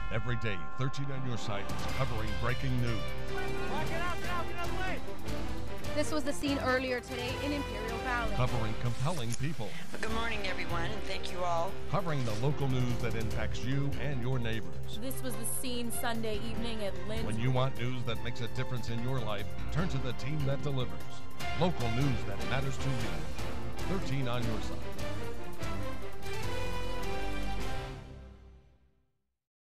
Every day, 13 on your side is covering breaking news. Get out of the way! This was the scene earlier today in Imperial Valley. Covering compelling people. Good morning, everyone, and thank you all. Covering the local news that impacts you and your neighbors. This was the scene Sunday evening at Lynn's. When you want news that makes a difference in your life, turn to the team that delivers. Local news that matters to you. 13 on your side.